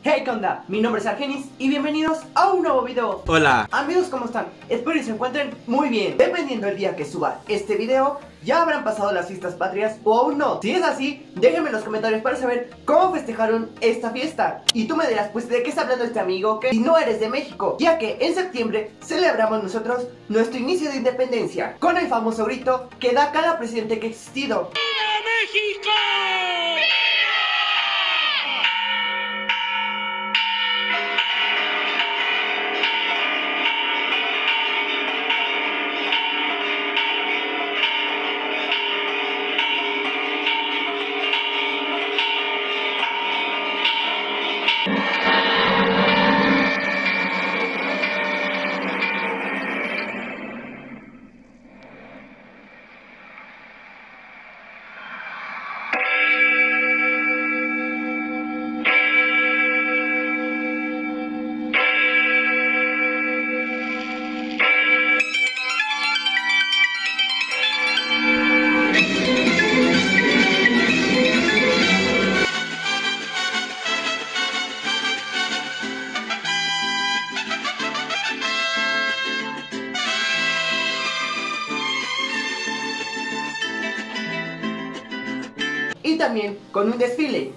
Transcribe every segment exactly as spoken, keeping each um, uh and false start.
Hey, ¿qué onda? Mi nombre es Argenis y bienvenidos a un nuevo video. Hola Amigos, ¿cómo están? Espero que se encuentren muy bien. Dependiendo del día que suba este video, ya habrán pasado las fiestas patrias o aún no. Si es así, déjenme en los comentarios para saber cómo festejaron esta fiesta. Y tú me dirás, pues, ¿de qué está hablando este amigo? Que si no eres de México, ya que en septiembre celebramos nosotros nuestro inicio de independencia con el famoso grito que da cada presidente que ha existido. ¡Viva México! Y también con un desfile.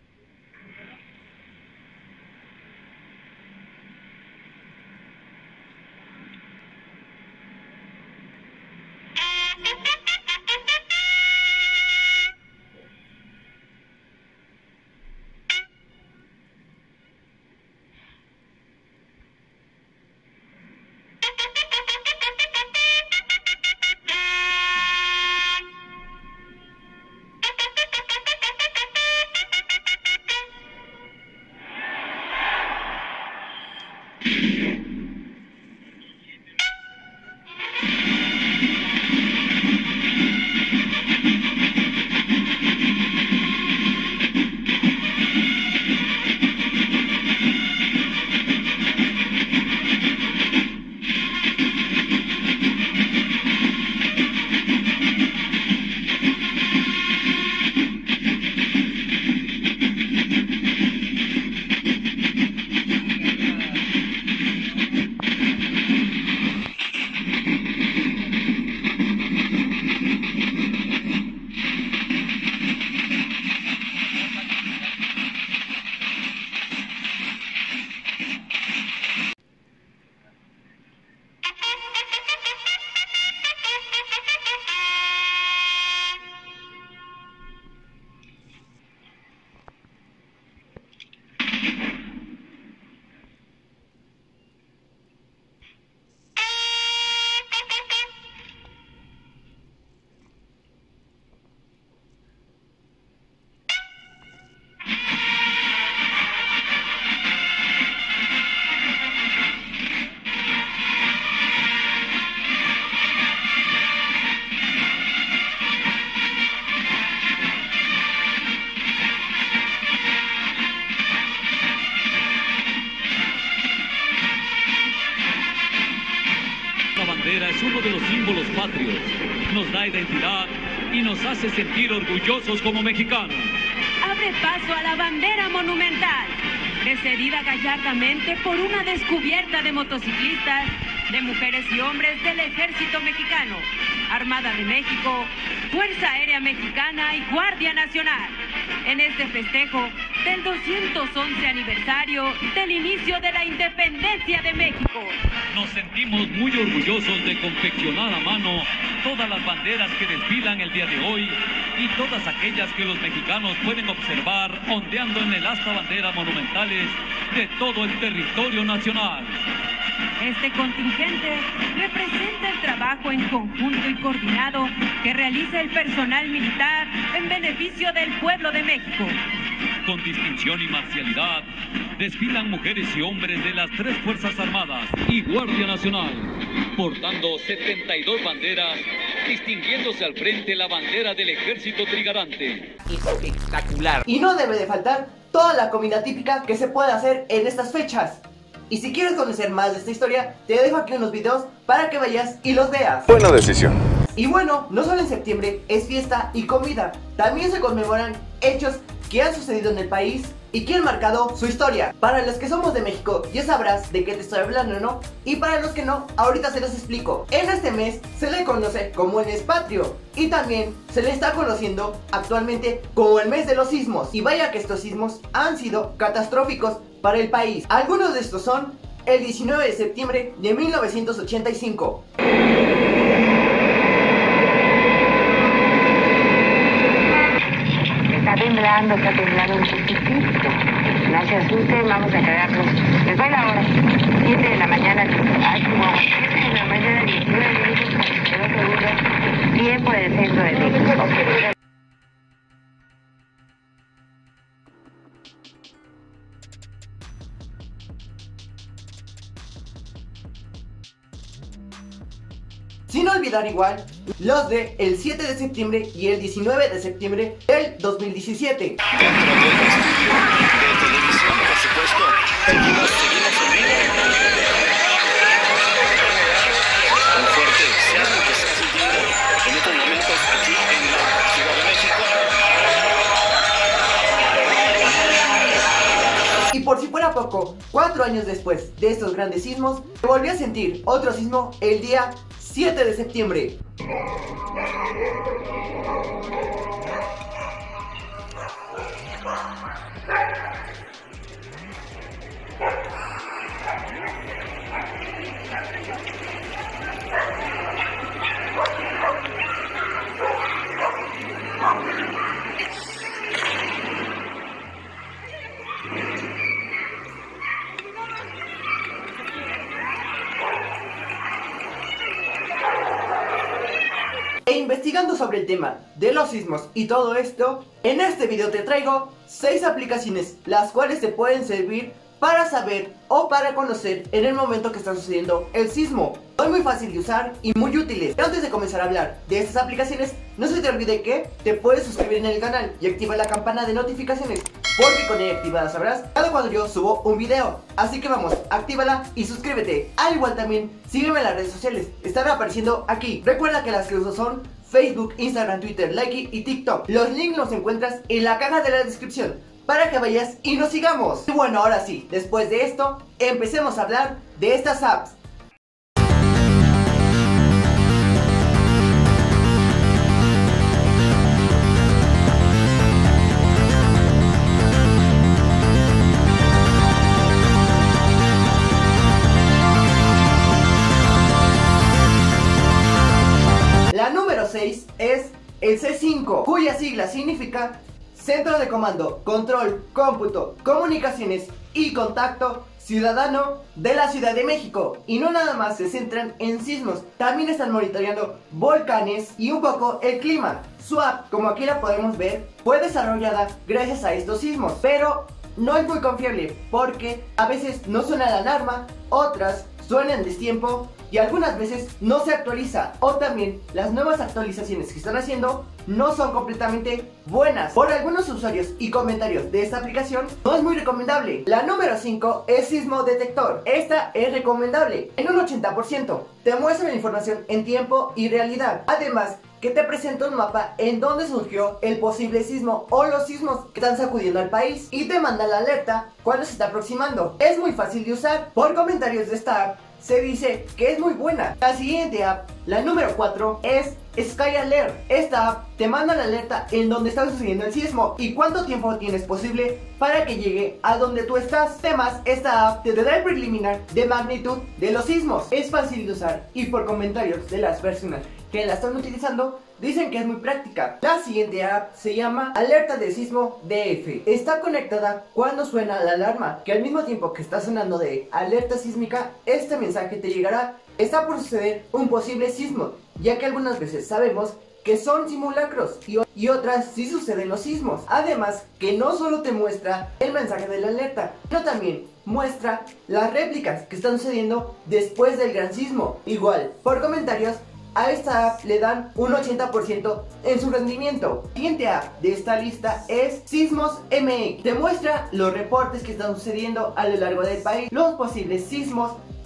Es uno de los símbolos patrios, nos da identidad y nos hace sentir orgullosos como mexicanos. Abre paso a la bandera monumental, precedida gallardamente por una descubierta de motociclistas, de mujeres y hombres del Ejército Mexicano, Armada de México, Fuerza Aérea Mexicana y Guardia Nacional, en este festejo del doscientos once aniversario del inicio de la independencia de México. Nos sentimos muy orgullosos de confeccionar a mano todas las banderas que desfilan el día de hoy y todas aquellas que los mexicanos pueden observar ondeando en el asta banderas monumentales de todo el territorio nacional. Este contingente representa el trabajo en conjunto y coordinado que realiza el personal militar en beneficio del pueblo de México. Con distinción y marcialidad, desfilan mujeres y hombres de las tres Fuerzas Armadas y Guardia Nacional, portando setenta y dos banderas, distinguiéndose al frente la bandera del Ejército Trigarante. Espectacular. Y no debe de faltar toda la comida típica que se puede hacer en estas fechas. Y si quieres conocer más de esta historia, te dejo aquí unos videos para que vayas y los veas. Buena decisión. Y bueno, no solo en septiembre es fiesta y comida, también se conmemoran hechos que han sucedido en el país y que han marcado su historia. Para los que somos de México ya sabrás de qué te estoy hablando, ¿no? Y para los que no, ahorita se los explico. En este mes se le conoce como el mes patrio y también se le está conociendo actualmente como el mes de los sismos. Y vaya que estos sismos han sido catastróficos para el país. Algunos de estos son el diecinueve de septiembre de mil novecientos ochenta y cinco. Está temblando, está temblando un poquitito. No se asusten, vamos a quedarnos. Les doy la hora. siete de la mañana. Ay, como siete de la mañana, diecinueve minutos, cuarenta y dos segundos. Tiempo del centro de México. Sin olvidar igual los de el siete de septiembre y el diecinueve de septiembre del dos mil diecisiete. Dentro del estudio de televisión, por supuesto, seguimos, seguimos en vivo. Un fuerte sismo que se está sintiendo en estos momentos aquí en la Ciudad de México. Y por si fuera poco, cuatro años después de estos grandes sismos, se volvió a sentir otro sismo el día siete de septiembre. E investigando sobre el tema de los sismos y todo esto, en este video te traigo seis aplicaciones las cuales te pueden servir para saber o para conocer en el momento que está sucediendo el sismo. Son muy fácil de usar y muy útiles. Pero antes de comenzar a hablar de estas aplicaciones, no se te olvide que te puedes suscribir en el canal y activar la campana de notificaciones, porque con ella activada sabrás cada cuando yo subo un video. Así que vamos, actívala y suscríbete. Al igual también, sígueme en las redes sociales, estarán apareciendo aquí. Recuerda que las que uso son Facebook, Instagram, Twitter, Likee y TikTok. Los links los encuentras en la caja de la descripción para que vayas y nos sigamos. Y bueno, ahora sí, después de esto, empecemos a hablar de estas apps. La número seis es el C cinco, cuya sigla significa Centro de Comando, Control, Cómputo, Comunicaciones y Contacto Ciudadano de la Ciudad de México. Y no nada más se centran en sismos, también están monitoreando volcanes y un poco el clima. Su app, como aquí la podemos ver, fue desarrollada gracias a estos sismos, pero no es muy confiable porque a veces no suena la alarma, otras suenan destiempo y algunas veces no se actualiza, o también las nuevas actualizaciones que están haciendo no son completamente buenas. Por algunos usuarios y comentarios de esta aplicación no es muy recomendable. La número cinco es Sismo Detector. Esta es recomendable en un ochenta por ciento. Te muestra la información en tiempo y realidad. Además que te presenta un mapa en donde surgió el posible sismo o los sismos que están sacudiendo al país y te manda la alerta cuando se está aproximando. Es muy fácil de usar. Por comentarios de esta app se dice que es muy buena. La siguiente app, la número cuatro, es Sky Alert. Esta app te manda la alerta en donde está sucediendo el sismo y cuánto tiempo tienes posible para que llegue a donde tú estás. Además, esta app te da el preliminar de magnitud de los sismos. Es fácil de usar y por comentarios de las personas que la están utilizando dicen que es muy práctica. La siguiente app se llama Alerta de Sismo D F. Está conectada cuando suena la alarma, que al mismo tiempo que está sonando de alerta sísmica, este mensaje te llegará. Está por suceder un posible sismo, ya que algunas veces sabemos que son simulacros y, y otras sí suceden los sismos. Además que no solo te muestra el mensaje de la alerta, sino también muestra las réplicas que están sucediendo después del gran sismo. Igual, por comentarios, a esta app le dan un ochenta por ciento en su rendimiento. La siguiente app de esta lista es Sismos M X. Te muestra los reportes que están sucediendo a lo largo del país, los posibles sismos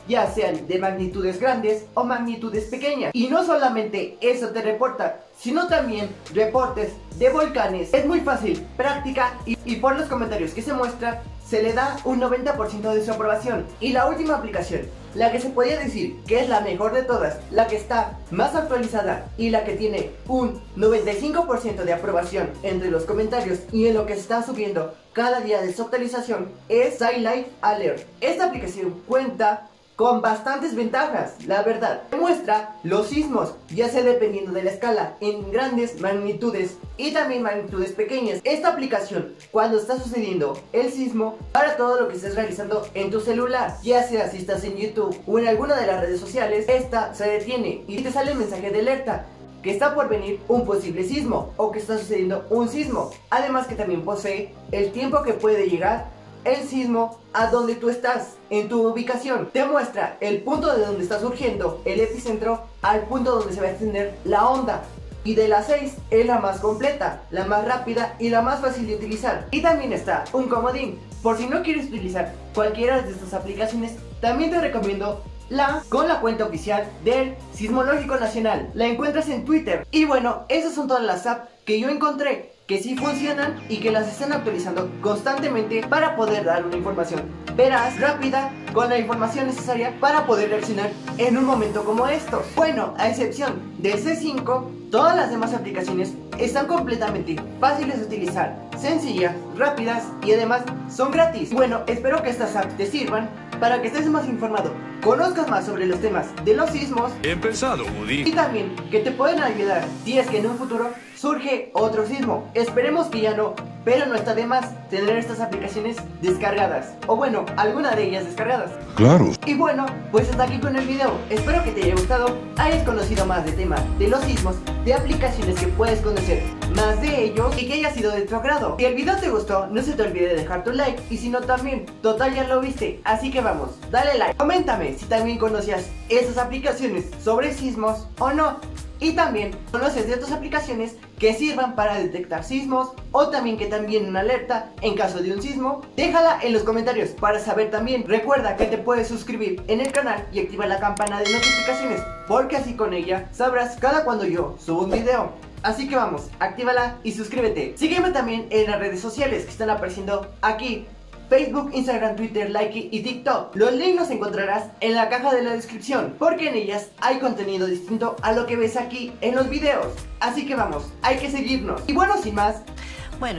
ya sean de magnitudes grandes o magnitudes pequeñas. Y no solamente eso te reporta, sino también reportes de volcanes. Es muy fácil, práctica y, y por los comentarios que se muestra, se le da un noventa por ciento de su aprobación. Y la última aplicación, la que se podría decir que es la mejor de todas, la que está más actualizada y la que tiene un noventa y cinco por ciento de aprobación entre los comentarios y en lo que se está subiendo cada día de su actualización, es SciLife Alert. Esta aplicación cuenta con bastantes ventajas, la verdad. Muestra los sismos, ya sea dependiendo de la escala, en grandes magnitudes y también magnitudes pequeñas. Esta aplicación, cuando está sucediendo el sismo, para todo lo que estés realizando en tu celular, ya sea si estás en YouTube o en alguna de las redes sociales, esta se detiene y te sale el mensaje de alerta que está por venir un posible sismo o que está sucediendo un sismo. Además que también posee el tiempo que puede llegar el sismo a donde tú estás, en tu ubicación. Te muestra el punto de donde está surgiendo el epicentro al punto donde se va a extender la onda. Y de las seis es la más completa, la más rápida y la más fácil de utilizar. Y también está un comodín, por si no quieres utilizar cualquiera de estas aplicaciones, también te recomiendo la con la cuenta oficial del Sismológico Nacional. La encuentras en Twitter. Y bueno, esas son todas las apps que yo encontré que sí funcionan y que las están actualizando constantemente para poder dar una información veraz, rápida, con la información necesaria para poder reaccionar en un momento como estos. Bueno, a excepción de C cinco, todas las demás aplicaciones están completamente fáciles de utilizar, sencillas, rápidas y además son gratis. Bueno, espero que estas apps te sirvan para que estés más informado, conozcas más sobre los temas de los sismos. Bien pensado, Woody. Y también que te pueden ayudar si es que en un futuro surge otro sismo. Esperemos que ya no, pero no está de más tener estas aplicaciones descargadas, o bueno, alguna de ellas descargadas. Claro. Y bueno, pues hasta aquí con el video. Espero que te haya gustado, hayas conocido más de temas de los sismos, de aplicaciones que puedes conocer más de ellos y que haya sido de tu agrado. Si el video te gustó, no se te olvide de dejar tu like, y si no también, total ya lo viste, así que vamos, dale like. Coméntame si también conocías esas aplicaciones sobre sismos o no. Y también conoces de otras aplicaciones que sirvan para detectar sismos o también que también una alerta en caso de un sismo. Déjala en los comentarios para saber también. Recuerda que te puedes suscribir en el canal y activar la campana de notificaciones, porque así con ella sabrás cada cuando yo subo un video. Así que vamos, actívala y suscríbete. Sígueme también en las redes sociales que están apareciendo aquí: Facebook, Instagram, Twitter, Likee y TikTok. Los links los encontrarás en la caja de la descripción, porque en ellas hay contenido distinto a lo que ves aquí en los videos. Así que vamos, hay que seguirnos. Y bueno, sin más, bueno,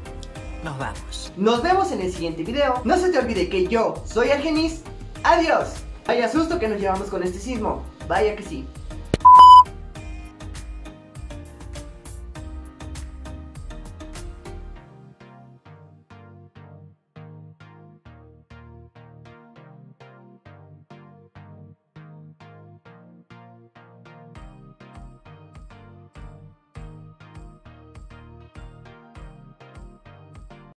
nos vamos. Nos vemos en el siguiente video. No se te olvide que yo soy Argenis. Adiós. Vaya susto que nos llevamos con este sismo. Vaya que sí.